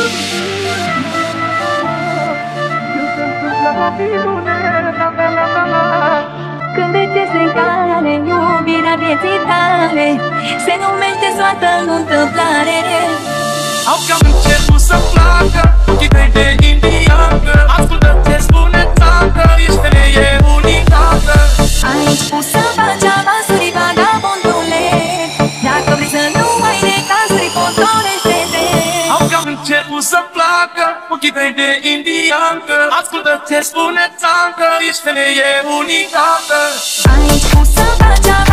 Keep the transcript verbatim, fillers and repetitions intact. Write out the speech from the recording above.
Când îți iese în cale iubirea vieții tale, se numește soartă în întâmplare. Au cam început să placă ochii tăi de indiancă. Ascultă ce spune tată, ești femeie unicată. Ai spus să faci avansuri, vagabondule, dacă vrei să nu ai necazuri, controlește-te. Au cam început să placă ochii tăi de indiancă. Ascultă ce spune tată, ești femeie unicată. Ai spus să faci avansuri,